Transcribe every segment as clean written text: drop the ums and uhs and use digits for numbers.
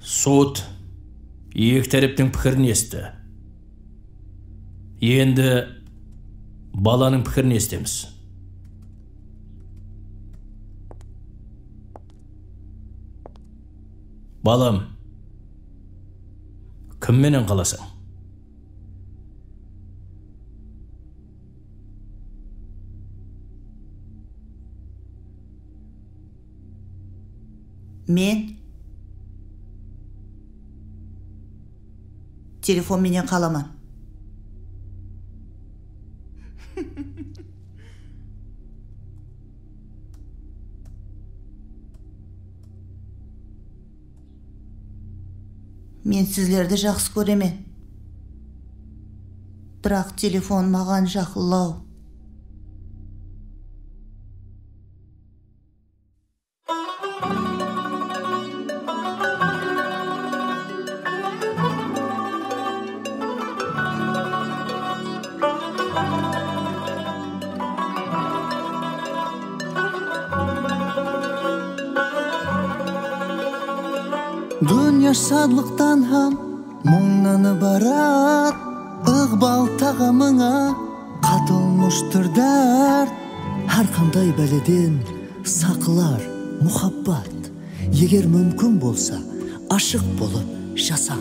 Сот екі тараптың пікірін естті. Енді баланың пікірін естеміз. Балам, кімменен қаласың? Мен телефон менен қаламан. Мен сіздерді жақсы көремен. Бірақ телефон маған жақылау. Dünya şadlıktan ham мұңнаны барат, ықбал тағамыңа қатылмыштыр дәрт. Har qanday бәледен сақылар мұхаббат, егер мүмкін болса ашық болып жасан.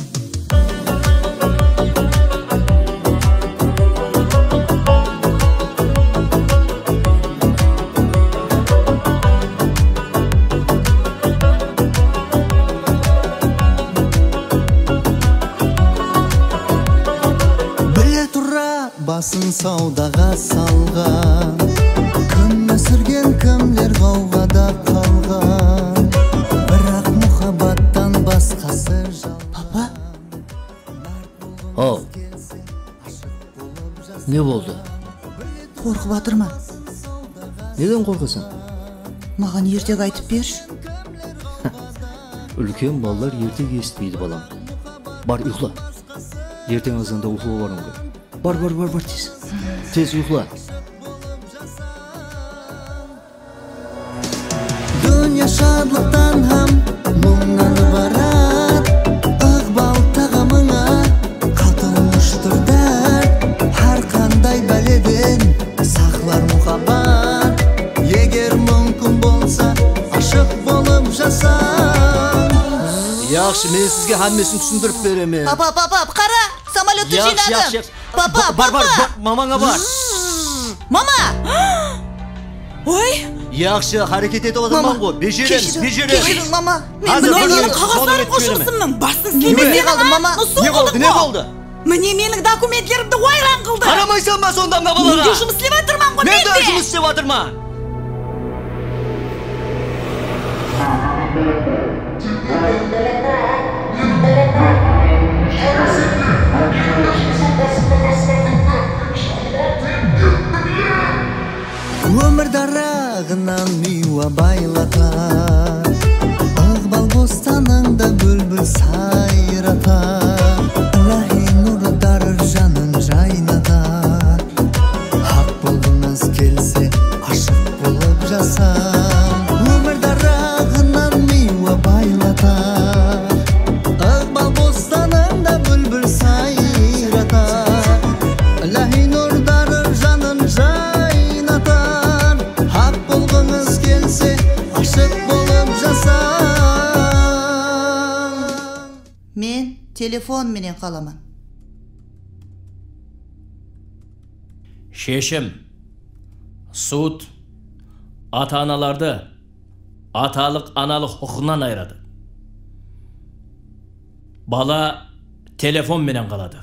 Басын саудаға салған, кім өсірген кімлер қауғада қалған, бірақ мұхаббаттан басқасы жалған. Папа? Ау, не болды? Қорқып атырман. Неден қорқысың? Маған ертек айтып берші. Үлкен балалар ертек естімейді балам. Бар ұйқла. Ертең азанда ұйқыға барың ғой. Бар тез. Тез ұйқла. Dünya şadlıktan ham мұңнаны барат, ықбал тағамыңа қатылмыштыр дәрт. Har qanday бәледен сақлар мұхаббат, егер мүмкін болса ашық болып жасан. Яқшы, мен сізге хаммесін түсіндіріп беремен. Папа, қара, самолетті жинадым. Папа. Бар, мамаңа бар. Мама! Ой! Яқшы, харекет етіп отырман ғой. Кешірің, мама. Мен менің қағаздарын қошықсынмын. Басын Не қалды, мама? Не болды? Міне менің документтерімді ойран қылды. Қарамайсан ба сонда мына балаға? Мен де жұмыс істеп жатырман ғой, мен де жұмыс істеп жатырман. Өмір дарағынан миуа байлатар, ықбал бостаныңда бүлбіл сайратар, Ілахи нұры дарыр жанын жайнатар. Хақ болғыңыз келсе ашық болып жасан. Өмір дарағынан миуа байлатар, ықбал бостаныңда бүлбіл сайратар, Ілахи нұр дарыр жанын жайнатар. Мен телефон менен қаламан. Шешім, суд ата-аналарды аталық-аналық құқығынан айырады. Бала телефон менен қалады.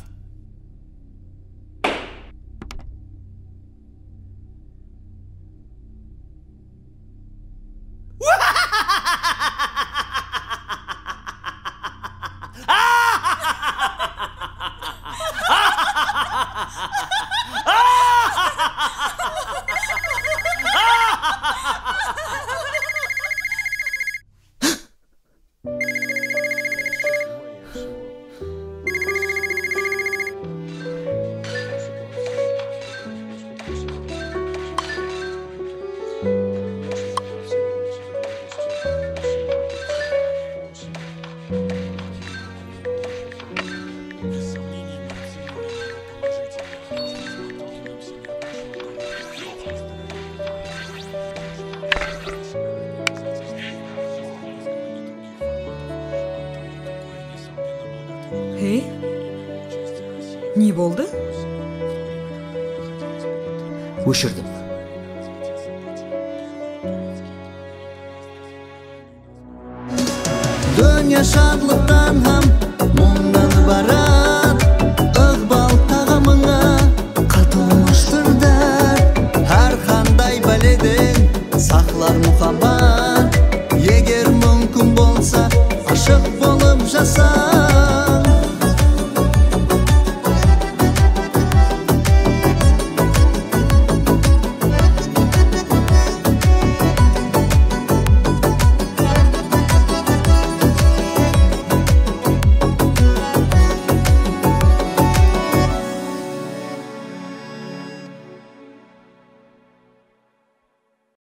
Не болды? Өшірдім. Dünya şadlıktan ham, мұңнан бара